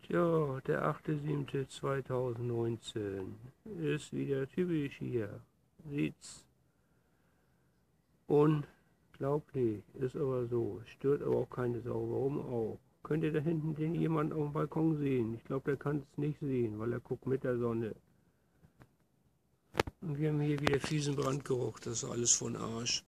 Tja, der 8.7.2019 ist wieder typisch hier. Sieht's unglaublich, ist aber so. Stört aber auch keine Sau. Warum auch? Könnt ihr da hinten den jemand auf dem Balkon sehen? Ich glaube, der kann es nicht sehen, weil er guckt mit der Sonne. Und wir haben hier wieder fiesen Brandgeruch, das ist alles von Arsch.